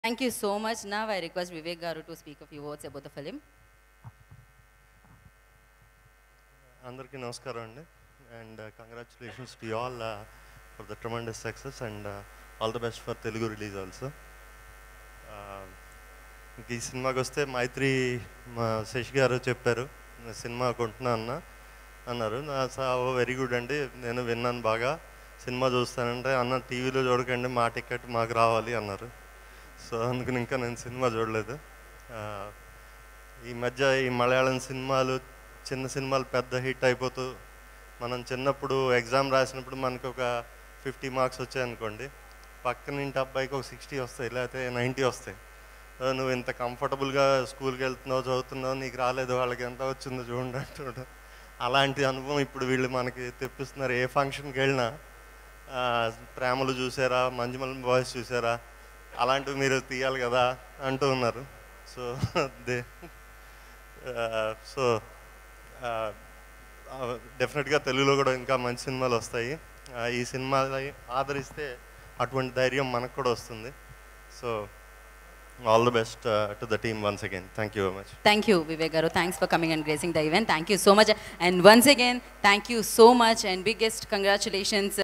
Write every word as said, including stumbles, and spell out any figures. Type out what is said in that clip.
Thank you so much. Now I request Vivek Garu to speak a few words about the film. Andarki namaskaram andi, and uh, congratulations to you all uh, for the tremendous success, and uh, all the best for Telugu release also. ఈ సినిమాకి వస్తే మైత్రి మా శశి గారు చెప్పారు cinema కొంటున్నా అన్న అన్నారు. Very good అండి, నేను విన్నాను బాగా, సినిమా చూస్తానంటే అన్న టీవీలో చూడకండి, మా టికెట్ మాకు రావాలి అన్నారు. సో అందుకని ఇంకా నేను సినిమా చూడలేదు. ఈ మధ్య ఈ మలయాళం సినిమాలు చిన్న సినిమాలు పెద్ద హిట్ అయిపోతూ, మనం చిన్నప్పుడు ఎగ్జామ్ రాసినప్పుడు మనకు ఒక ఫిఫ్టీ మార్క్స్ వచ్చాయనుకోండి, పక్కన ఇంటి అబ్బాయికి ఒక సిక్స్టీ వస్తాయి, లేకపోతే నైంటీ వస్తాయి. నువ్వు ఇంత కంఫర్టబుల్గా స్కూల్కి వెళ్తున్నావు, చదువుతున్నావు, నీకు రాలేదు, వాళ్ళకి ఎంత వచ్చిందో చూడండి అంటుంటారు. అలాంటి అనుభవం ఇప్పుడు వీళ్ళు మనకి తెప్పిస్తున్నారు. ఏ ఫంక్షన్కి వెళ్ళినా ప్రేమలు చూసారా, మంజుమల్ బాయ్స్ చూసారా, అలాంటివి మీరు తీయాలి కదా అంటూ ఉన్నారు. సో దే సో డెఫినెట్గా తెలుగులో కూడా ఇంకా మంచి సినిమాలు వస్తాయి. ఈ సినిమా ఆదరిస్తే అటువంటి ధైర్యం మనకు కూడా వస్తుంది. So all the best uh, to the team once again. Thank you very much. Thank you, Vivek Garu. Thanks for coming and gracing the event. Thank you so much. And once again, thank you so much and biggest congratulations.